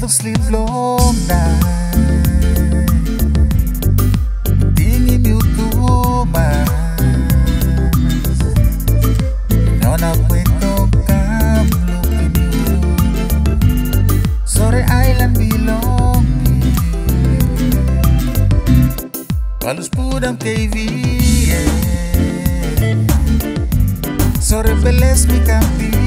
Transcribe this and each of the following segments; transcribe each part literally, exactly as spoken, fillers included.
sleep long night, thinking you too much. When I wake up, I'm looking you. Sorry, island belong me. Balus pudang T V. Sorry, bless me, campi.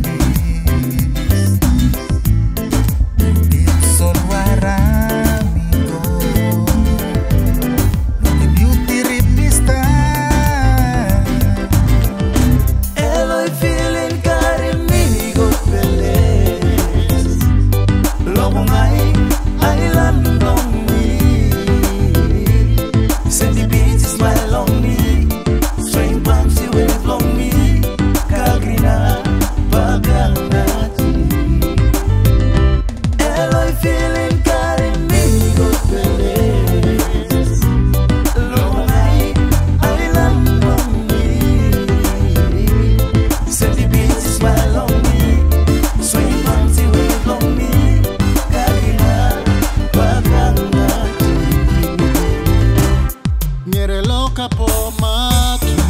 Po matu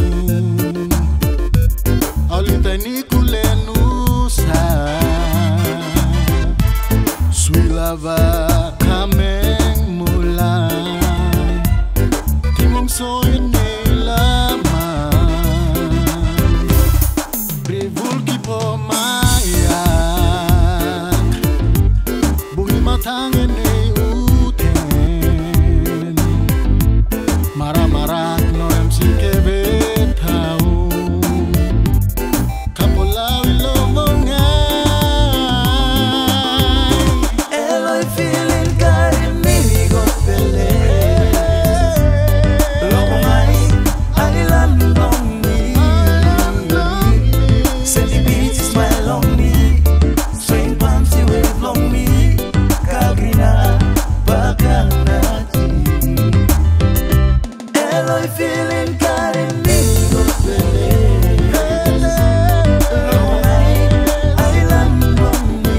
Olita ni kulenusa Suilava kameng mulai Timong soy nilama Brivulki po mayak Bungi matangen ni uten Marah-marah no M C K betau Kapolawi lomongai Eloy feeling carimigo feliz Lomongai island on me Sandy beach smile on me Swing palms you wave on me Kagrina bakang nati Eloy feeling carimigo feliz Lomongai island on me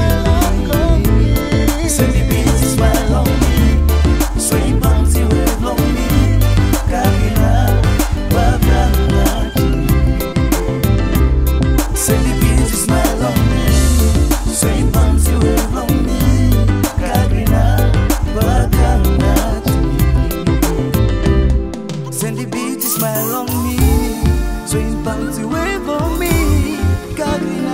Sandy beach smile on me Swing palms you wave on me Kagrina bakang nati Sandy beach smile on me Swing palms you wave on me Kagrina bakang nati Sandy beach smile on me Swing palms you wave on me Kagrina